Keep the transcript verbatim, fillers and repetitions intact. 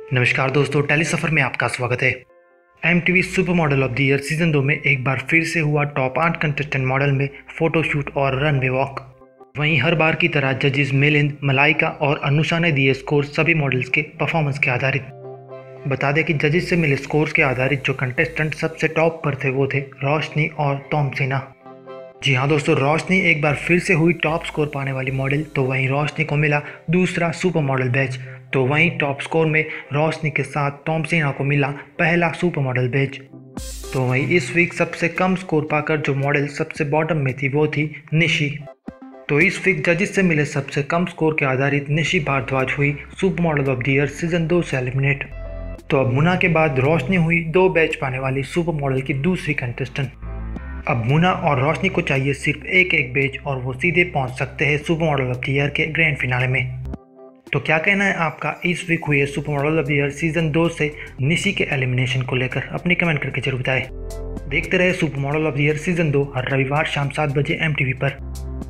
नमस्कार दोस्तों, टेली सफ़र में आपका स्वागत है। M T V super model of the year season दो में एक बार फिर से हुआ टॉप आठ कंटेस्टेंट मॉडल में फोटोशूट और रनवे वॉक। वहीं हर बार की तरह जजेस मिलिंद, मलाइका और अनुषा ने दिए स्कोर सभी मॉडल्स के परफॉर्मेंस के आधारित। बता दें कि जजेस से मिले स्कोर्स के आधारित जो कंटेस्टेंट सबसे टॉप पर थे वो थे रोशनी और तोमसिना। जी हाँ दोस्तों, रोशनी एक बार फिर से हुई टॉप स्कोर पाने वाली मॉडल, तो वहीं रोशनी को मिला दूसरा सुपर मॉडल बैच। तो वहीं टॉप स्कोर में रोशनी के साथ तोमसिना को मिला पहला सुपर मॉडल बैच। तो वहीं इस वीक सबसे कम स्कोर पाकर जो मॉडल सबसे बॉटम में थी वो थी निशी। तो इस वीक जजेस से मिले सबसे कम स्कोर के आधारित निशी भारद्वाज हुई super model of the year season दो से एलिमिनेट। तो अब मुना के बाद रोशनी हुई दो बैच पाने वाली सुपर मॉडल की दूसरी कंटेस्टेंट। अब मुना और रोशनी को चाहिए सिर्फ एक एक बैच और वो सीधे पहुंच सकते हैं super model of the year के ग्रैंड फिनाले में। तो क्या कहना है आपका इस वीक हुए super model of the year season दो से निशी के एलिमिनेशन को लेकर? अपनी कमेंट करके जरूर बताएं। देखते रहे super model of the year season दो हर रविवार शाम सात बजे एम टी वी पर।